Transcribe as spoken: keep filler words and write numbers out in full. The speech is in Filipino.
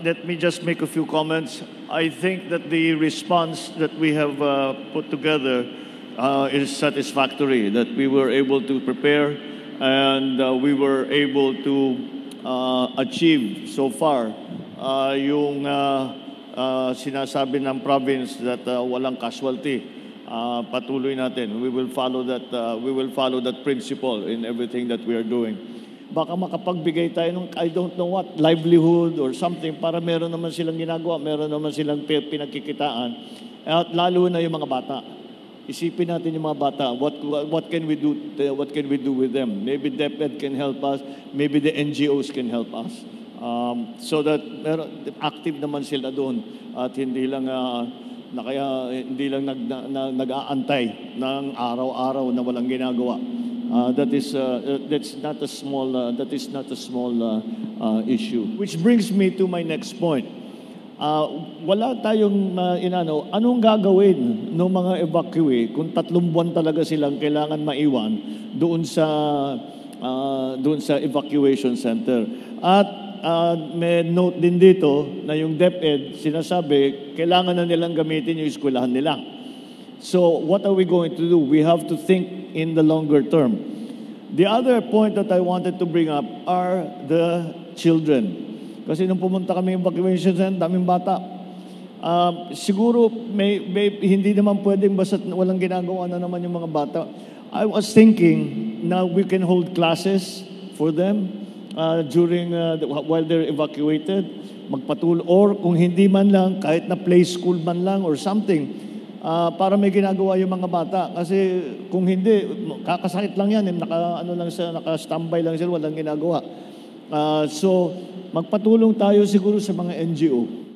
let me just make a few comments. I think that the response that we have uh, put together uh, is satisfactory, that we were able to prepare and uh, we were able to uh, achieve so far uh, yung uh, uh, sinasabi ng province that uh, walang casualty. Uh, patuloy natin. We will follow that. Uh, we will follow that principle in everything that we are doing. Baka makapagbigay tayo ng I don't know what livelihood or something para meron naman silang ginagawa, meron naman silang pinagkikitaan. At lalo na yung mga bata. Isipin natin yung mga bata. What what can we do? What can we do with them? Maybe DepEd can help us. Maybe the N G Os can help us. Um, so that meron, active naman sila doon at hindi lang uh, na kaya hindi lang nag, na, nag-aantay ng araw-araw na walang ginagawa. Uh, that is uh, that's not a small uh, that is not a small uh, uh, issue. Which brings me to my next point. Uh, wala tayong uh, inano, anong gagawin ng mga evacuee kung tatlong buwan talaga silang kailangan maiwan doon sa uh, doon sa evacuation center. At Uh, may note din dito na yung DepEd sinasabi kailangan na nilang gamitin yung eskwelahan nila. So what are we going to do? We have to think in the longer term. The other point that I wanted to bring up are the children. Kasi nung pumunta kami evacuation center, daming bata. Uh, siguro may, may, hindi naman pwedeng basta walang ginagawa na naman yung mga bata. I was thinking na we can hold classes for them. Uh, during uh, the, while they're evacuated, magpatuloy or kung hindi man lang kahit na play school man lang or something uh, para may ginagawa yung mga bata kasi kung hindi kakasakit lang yan, eh, naka ano lang sa naka-standby lang sila, walang ginagawa. Uh, so magpatulong tayo siguro sa mga N G O.